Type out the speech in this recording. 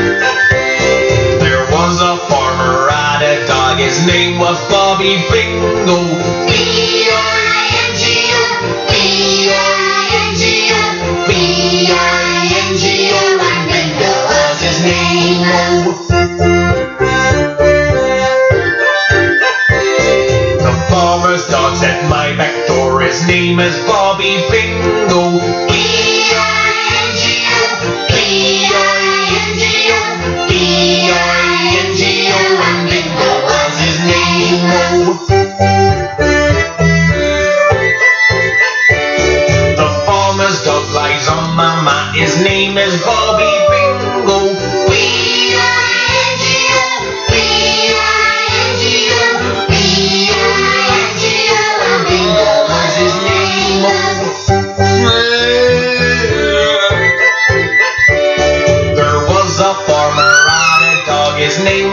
There was a farmer had a dog, his name was Bobby Bingo. B-I-N-G-O, B-I-N-G-O, B-I-N-G-O, and Bingo was his name. The farmer's dog's at my back door, his name is Bobby Bingo. B-I-N-G-O, B-I-N-G-O, B-I-N-G-O, and Bingo was his name. The farmer's dog lies on my mat, his name is Bobby Bingo. B-I-N-G-O, B-I-N-G-O, B-I-N-G-O, and Bingo was his name. There was a farmer had a dog, his name